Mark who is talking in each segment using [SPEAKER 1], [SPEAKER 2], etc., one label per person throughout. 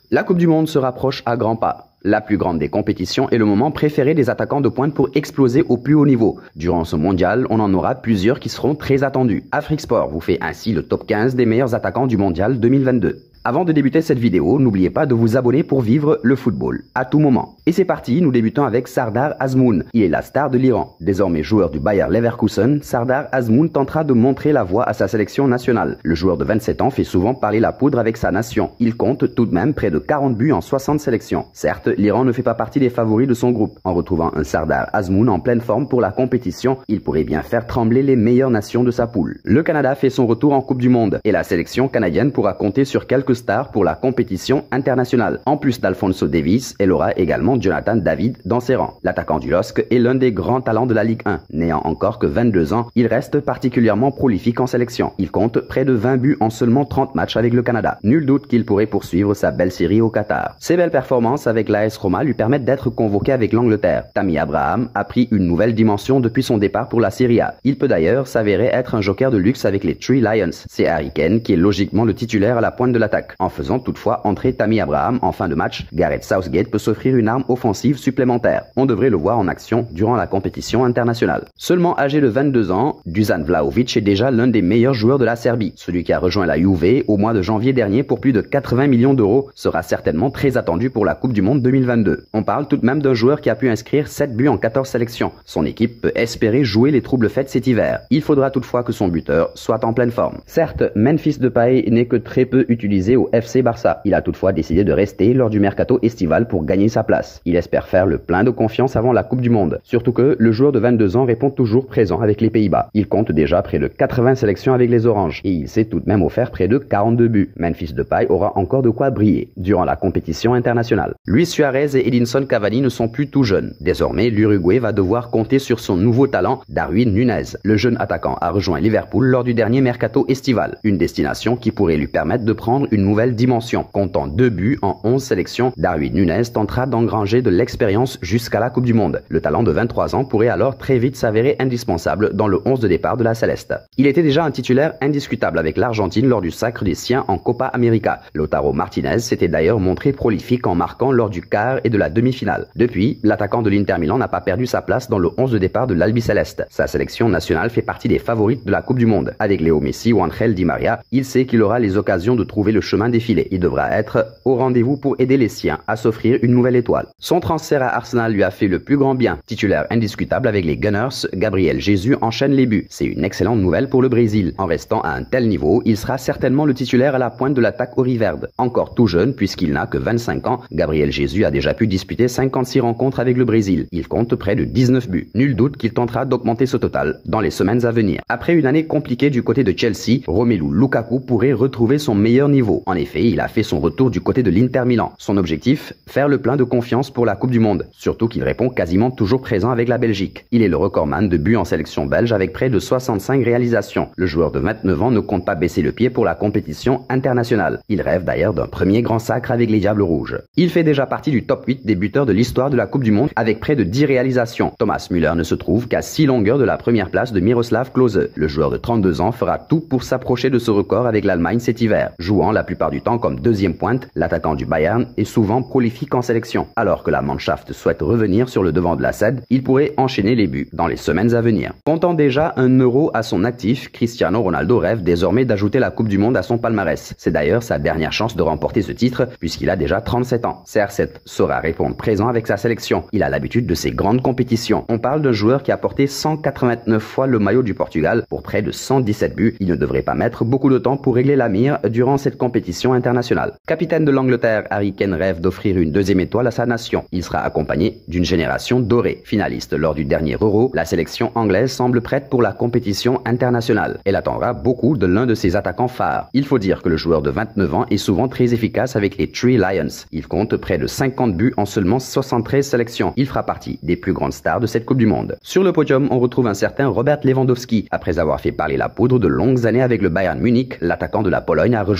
[SPEAKER 1] La Coupe du Monde se rapproche à grands pas. La plus grande des compétitions est le moment préféré des attaquants de pointe pour exploser au plus haut niveau. Durant ce mondial, on en aura plusieurs qui seront très attendus. Afrique Sport vous fait ainsi le top 15 des meilleurs attaquants du mondial 2022. Avant de débuter cette vidéo, n'oubliez pas de vous abonner pour vivre le football à tout moment. Et c'est parti, nous débutons avec Sardar Azmoun. Il est la star de l'Iran. Désormais joueur du Bayer Leverkusen, Sardar Azmoun tentera de montrer la voie à sa sélection nationale. Le joueur de 27 ans fait souvent parler la poudre avec sa nation. Il compte tout de même près de 40 buts en 60 sélections. Certes, l'Iran ne fait pas partie des favoris de son groupe. En retrouvant un Sardar Azmoun en pleine forme pour la compétition, il pourrait bien faire trembler les meilleures nations de sa poule. Le Canada fait son retour en Coupe du Monde et la sélection canadienne pourra compter sur quelques stars pour la compétition internationale. En plus d'Alphonso Davies, elle aura également Jonathan David dans ses rangs. L'attaquant du LOSC est l'un des grands talents de la Ligue 1. N'ayant encore que 22 ans, il reste particulièrement prolifique en sélection. Il compte près de 20 buts en seulement 30 matchs avec le Canada. Nul doute qu'il pourrait poursuivre sa belle série au Qatar. Ses belles performances avec l'AS Roma lui permettent d'être convoqué avec l'Angleterre. Tammy Abraham a pris une nouvelle dimension depuis son départ pour la Serie A. Il peut d'ailleurs s'avérer être un joker de luxe avec les Three Lions. C'est Harry Kane qui est logiquement le titulaire à la pointe de l'attaque. En faisant toutefois entrer Tammy Abraham en fin de match, Gareth Southgate peut s'offrir une arme offensive supplémentaire. On devrait le voir en action durant la compétition internationale. Seulement âgé de 22 ans, Dusan Vlahovic est déjà l'un des meilleurs joueurs de la Serbie. Celui qui a rejoint la Juve au mois de janvier dernier pour plus de 80 millions d'euros sera certainement très attendu pour la Coupe du Monde 2022. On parle tout de même d'un joueur qui a pu inscrire 7 buts en 14 sélections. Son équipe peut espérer jouer les troubles fêtes cet hiver. Il faudra toutefois que son buteur soit en pleine forme. Certes, Memphis Depay n'est que très peu utilisé au FC Barça. Il a toutefois décidé de rester lors du mercato estival pour gagner sa place. Il espère faire le plein de confiance avant la Coupe du Monde. Surtout que le joueur de 22 ans répond toujours présent avec les Pays-Bas. Il compte déjà près de 80 sélections avec les Oranges et il s'est tout de même offert près de 42 buts. Memphis Depay aura encore de quoi briller durant la compétition internationale. Luis Suarez et Edinson Cavani ne sont plus tout jeunes. Désormais, l'Uruguay va devoir compter sur son nouveau talent, Darwin Núñez. Le jeune attaquant a rejoint Liverpool lors du dernier mercato estival, une destination qui pourrait lui permettre de prendre une nouvelle dimension. Comptant 2 buts en 11 sélections, Darwin Núñez tentera d'engranger de l'expérience jusqu'à la Coupe du Monde. Le talent de 23 ans pourrait alors très vite s'avérer indispensable dans le 11 de départ de la Celeste. Il était déjà un titulaire indiscutable avec l'Argentine lors du sacre des siens en Copa América. Lautaro Martinez s'était d'ailleurs montré prolifique en marquant lors du quart et de la demi-finale. Depuis, l'attaquant de l'Inter Milan n'a pas perdu sa place dans le 11 de départ de l'Albiceleste. Sa sélection nationale fait partie des favorites de la Coupe du Monde. Avec Léo Messi ou Angel Di Maria, il sait qu'il aura les occasions de trouver le chemin défilé. Il devra être au rendez-vous pour aider les siens à s'offrir une nouvelle étoile. Son transfert à Arsenal lui a fait le plus grand bien. Titulaire indiscutable avec les Gunners, Gabriel Jesus enchaîne les buts. C'est une excellente nouvelle pour le Brésil. En restant à un tel niveau, il sera certainement le titulaire à la pointe de l'attaque auriverde. Encore tout jeune puisqu'il n'a que 25 ans, Gabriel Jesus a déjà pu disputer 56 rencontres avec le Brésil. Il compte près de 19 buts. Nul doute qu'il tentera d'augmenter ce total dans les semaines à venir. Après une année compliquée du côté de Chelsea, Romelu Lukaku pourrait retrouver son meilleur niveau. En effet, il a fait son retour du côté de l'Inter Milan. Son objectif, faire le plein de confiance pour la Coupe du Monde. Surtout qu'il répond quasiment toujours présent avec la Belgique. Il est le recordman de buts en sélection belge avec près de 65 réalisations. Le joueur de 29 ans ne compte pas baisser le pied pour la compétition internationale. Il rêve d'ailleurs d'un premier grand sacre avec les Diables Rouges. Il fait déjà partie du top 8 des buteurs de l'histoire de la Coupe du Monde avec près de 10 réalisations. Thomas Müller ne se trouve qu'à 6 longueurs de la première place de Miroslav Klose. Le joueur de 32 ans fera tout pour s'approcher de ce record avec l'Allemagne cet hiver. Jouant la plupart du temps comme deuxième pointe, l'attaquant du Bayern est souvent prolifique en sélection. Alors que la Mannschaft souhaite revenir sur le devant de la scène, il pourrait enchaîner les buts dans les semaines à venir. Comptant déjà un Euro à son actif, Cristiano Ronaldo rêve désormais d'ajouter la Coupe du Monde à son palmarès. C'est d'ailleurs sa dernière chance de remporter ce titre puisqu'il a déjà 37 ans. CR7 saura répondre présent avec sa sélection. Il a l'habitude de ces grandes compétitions. On parle d'un joueur qui a porté 189 fois le maillot du Portugal pour près de 117 buts. Il ne devrait pas mettre beaucoup de temps pour régler la mire durant cette compétition internationale. Capitaine de l'Angleterre, Harry Kane rêve d'offrir une deuxième étoile à sa nation. Il sera accompagné d'une génération dorée. Finaliste lors du dernier Euro, la sélection anglaise semble prête pour la compétition internationale. Elle attendra beaucoup de l'un de ses attaquants phares. Il faut dire que le joueur de 29 ans est souvent très efficace avec les Three Lions. Il compte près de 50 buts en seulement 73 sélections. Il fera partie des plus grandes stars de cette Coupe du Monde. Sur le podium, on retrouve un certain Robert Lewandowski. Après avoir fait parler la poudre de longues années avec le Bayern Munich, l'attaquant de la Pologne a rejoint les rangs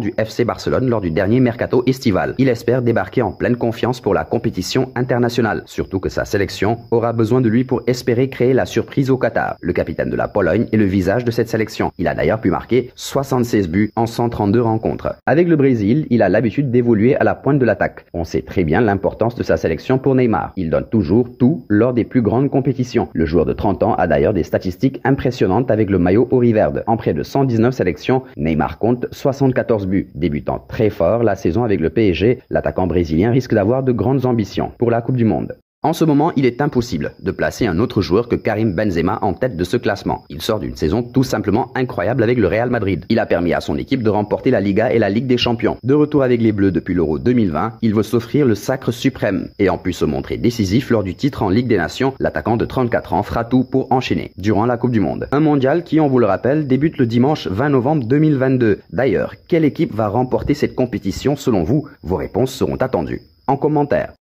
[SPEAKER 1] du FC Barcelone lors du dernier mercato estival. Il espère débarquer en pleine confiance pour la compétition internationale, surtout que sa sélection aura besoin de lui pour espérer créer la surprise au Qatar. Le capitaine de la Pologne est le visage de cette sélection. Il a d'ailleurs pu marquer 76 buts en 132 rencontres. Avec le Brésil, il a l'habitude d'évoluer à la pointe de l'attaque. On sait très bien l'importance de sa sélection pour Neymar. Il donne toujours tout lors des plus grandes compétitions. Le joueur de 30 ans a d'ailleurs des statistiques impressionnantes avec le maillot auriverde. En près de 119 sélections, Neymar compte 74 buts. Débutant très fort la saison avec le PSG, l'attaquant brésilien risque d'avoir de grandes ambitions pour la Coupe du Monde. En ce moment, il est impossible de placer un autre joueur que Karim Benzema en tête de ce classement. Il sort d'une saison tout simplement incroyable avec le Real Madrid. Il a permis à son équipe de remporter la Liga et la Ligue des Champions. De retour avec les Bleus depuis l'Euro 2020, il veut s'offrir le sacre suprême. Et en plus se montrer décisif lors du titre en Ligue des Nations, l'attaquant de 34 ans fera tout pour enchaîner durant la Coupe du Monde. Un mondial qui, on vous le rappelle, débute le dimanche 20 novembre 2022. D'ailleurs, quelle équipe va remporter cette compétition selon vous? Vos réponses seront attendues en commentaire.